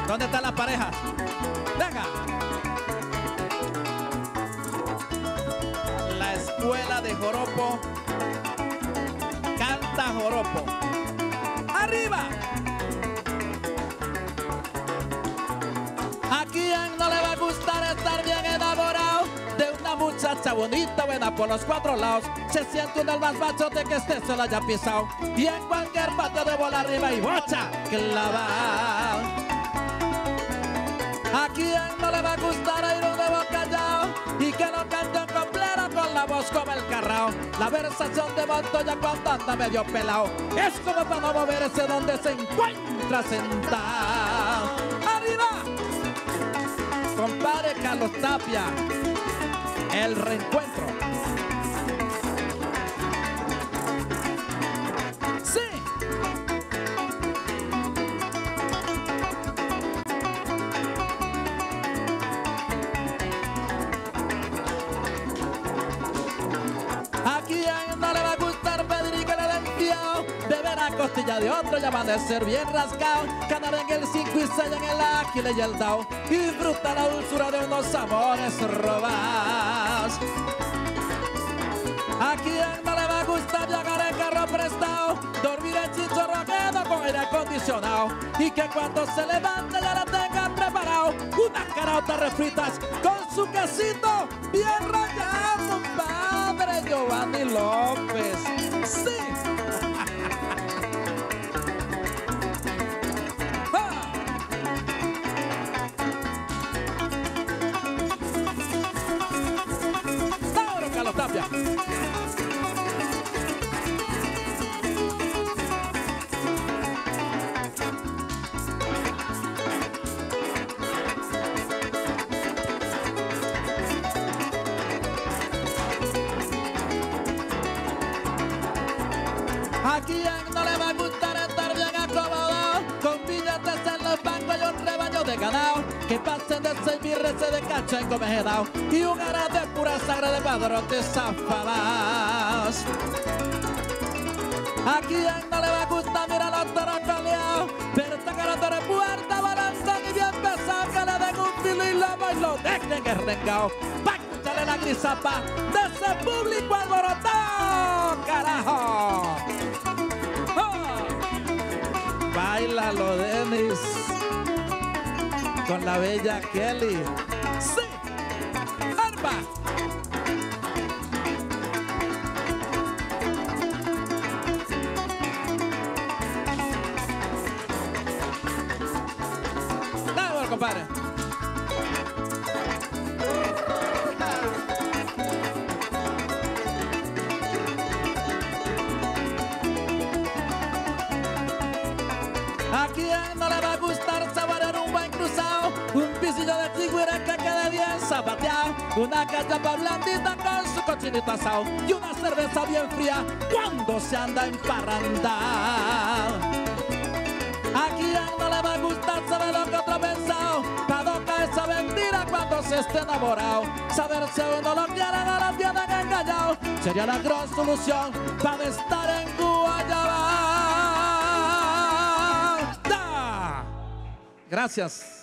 ¿Dónde está la pareja? Venga. La escuela de joropo canta joropo. ¡Arriba! ¿A quién no le va a gustar estar bien enamorado de una muchacha bonita, buena por los cuatro lados? Se siente uno el más machote que este se lo haya pisado, y en cualquier patio de bola arriba y bocha clavado. ¿A quién no le va a gustar oír un nuevo callao y que lo cante completo con la voz como el carrao? La versación de Montoya cuando anda medio pelao es como para no moverse donde se encuentra sentado. ¡Arriba! Compadre Carlos Tapia, el reencuentro. ¡Sí! ¿A quién no le va a gustar pedir que le den fiado? Beber a costilla de otro y amanecer bien rascado, ganar en el 5 y 6 en el águila y el dao, y disfrutar la dulzura de unos amores robados. ¿A quién no le va a gustar llegar en carro prestado, dormir en chichorroquedo con aire acondicionado, y que cuando se levante ya la tenga preparado unas carotas refritas con su quesito bien rallado, compadre Giovanni López? ¡Sí! Tapia. ¿A quién no le va a gustar estar bien acomodado con billetes en los bancos y un rebaño de ganado que pasen de 6.000 reses de cacho encomejedao y un ara de pura sangre de padrotes afamados? ¿A quién no le va a gustar mirar los toros coleados, pero esta carota de puerta balanzan y bien pesado que le den un filo y lomo y lo dejen enrengao pa' escucharle la grisapa de ese público alborotado, carajo? Báilalo, Denis, con la bella Kelly. ¡Sí! ¡Arpa! ¡Dale, compadre! ¿A quién no le va a gustar saborear un buen cruzado, un pisillo de chigüire que quede bien zapateado, una cachapa blandita con su cochinito asado y una cerveza bien fría cuando se anda emparrandado? ¿A quién no le va a gustar saber lo que otro pensado, pa' no caerse a mentira cuando se esté enamorado? Saber si uno lo quiere o lo tienen engañado sería la gran solución para estar en Guayabao. Gracias.